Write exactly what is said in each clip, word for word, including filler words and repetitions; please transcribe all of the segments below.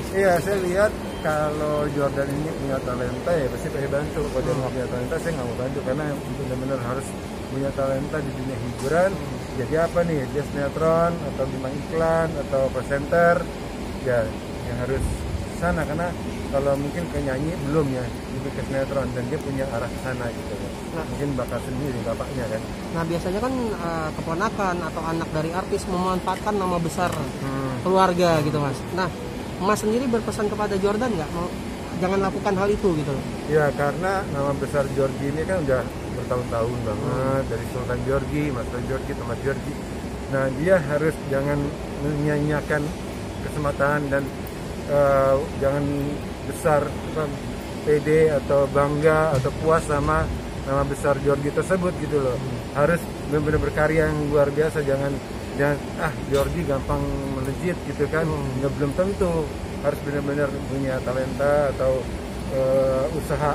Iya, saya lihat kalau Jordan ini punya talenta ya pasti saya bantu. Kalau dia nggak punya talenta saya nggak mau bantu karena benar-benar harus punya talenta di dunia hiburan. Jadi apa nih, dia sinetron atau bintang iklan atau presenter, ya yang harus sana karena kalau mungkin ke nyanyi belum ya, lebih ke sinetron dan dia punya arah ke sana gitu ya. Nah, mungkin bakal sendiri bapaknya kan. Nah biasanya kan uh, keponakan atau anak dari artis memanfaatkan nama besar hmm. keluarga gitu mas. Nah Mas sendiri berpesan kepada Jordan nggak mau jangan lakukan hal itu gitu loh? Ya karena nama besar Georgie ini kan udah bertahun-tahun banget dari Sultan Georgie, Master Georgie, Thomas Georgie. Nah dia harus jangan menyanyiakan kesempatan dan uh, jangan besar apa, pede atau bangga atau puas sama nama besar Georgie tersebut gitu loh. Harus benar-benar berkarya yang luar biasa, jangan jangan ah Georgie gampang melejit gitu kan. Nggak belum tentu, harus benar-benar punya talenta atau uh, usaha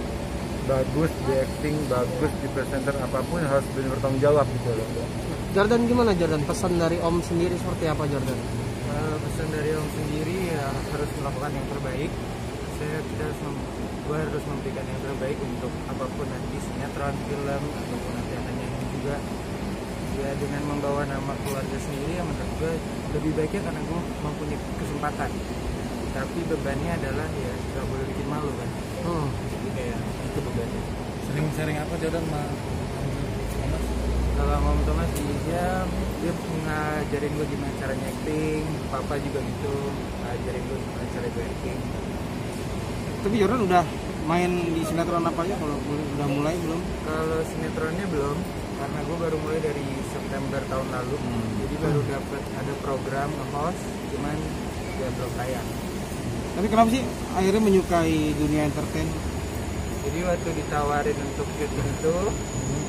bagus di acting, bagus di presenter apapun harus benar bertanggung jawab gitu loh. Jordan gimana Jordan? Pesan dari Om sendiri seperti apa Jordan? Uh, pesan dari Om sendiri ya harus melakukan yang terbaik. Saya tidak harus mem gue harus memberikan yang terbaik untuk apapun nanti sinetron, film ataupun nanti anaknya ini juga. Ya dengan membawa nama keluarga sendiri yang menurut gue lebih baiknya karena gue mempunyai kesempatan. Tapi bebannya adalah ya gak boleh bikin malu kan. Hmm. Jadi kayak itu bebannya. Sering sharing apa Jordan sama Thomas? Kalau Om Thomas dia dia ngajarin gue gimana caranya acting, papa juga gitu ngajarin gue gimana cara gue acting. Tapi Jordan udah main di sinetron apa aja kalau udah mulai belum? Kalau sinetronnya belum, karena gue baru mulai dari September tahun lalu. Hmm. Jadi baru dapat ada program nge-host, cuman ya belum tayang. Tapi kenapa sih akhirnya menyukai dunia entertain? Jadi waktu ditawarin untuk syuting itu, hmm.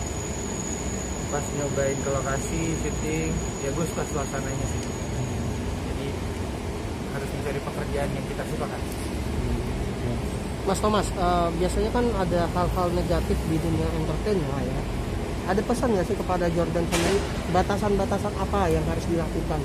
pas nyobain ke lokasi syuting, ya gue suka suasananya sih. Jadi harus mencari pekerjaan yang kita suka kan. Mas Thomas, uh, biasanya kan ada hal-hal negatif di dunia entertain ya. Ada pesan nggak sih kepada Jordan sendiri? Batasan-batasan apa yang harus dilakukan?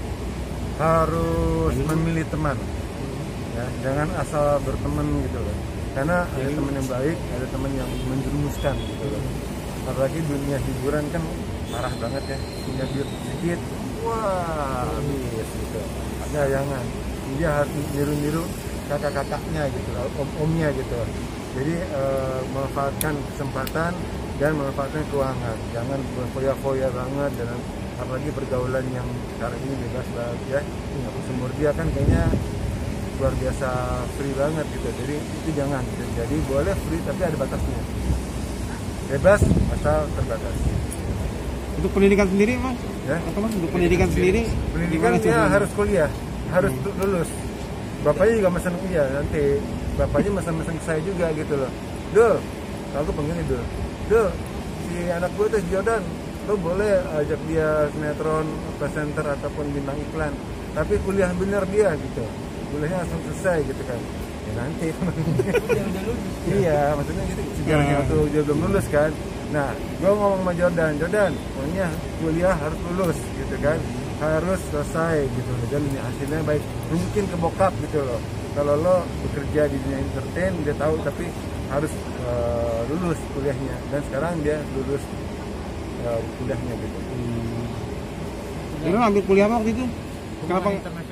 Harus memilih teman. Ya, jangan asal berteman gitu loh. Karena ada teman yang baik, ada teman yang menjerumuskan gitu loh. Apalagi dunia hiburan kan parah banget ya. Punya duit sedikit, wah habis gitu. Ya jangan. Dia harus niru-niru kakak-kakaknya gitu, om-omnya gitu. Jadi uh, memanfaatkan kesempatan dan memanfaatkan keuangan. Jangan berfoya-foya banget dan apalagi pergaulan yang sekarang ini bebas banget ya. Aku sumur dia kan kayaknya luar biasa free banget gitu. Jadi itu jangan. Jadi boleh free tapi ada batasnya. Bebas asal terbatas. Untuk pendidikan sendiri mas? Ya. Atau mas untuk pendidikan sendiri? Pendidikan dia harus kuliah, harus hmm. lulus. Bapaknya juga mesen iya nanti bapaknya mesen-mesen saya juga gitu loh. Dul, aku panggilnya Dul. Dul, si anak gue tuh Jordan, lo boleh ajak dia sinetron, presenter ataupun bintang iklan. Tapi kuliah bener dia gitu. Kuliahnya langsung selesai gitu kan. Ya nanti. Iya, maksudnya gitu. Sejarahnya waktu dia belum lulus kan. Nah, gue ngomong sama Jordan, Jordan, pokoknya kuliah harus lulus gitu kan. Harus selesai gitu loh, dan hasilnya baik. Mungkin ke bokap gitu loh. Kalau lo bekerja di dunia entertain dia tahu, tapi harus uh, lulus kuliahnya. Dan sekarang dia lulus uh, kuliahnya gitu. Hmm. Jadi lo ambil kuliah apa waktu itu? Kenapa?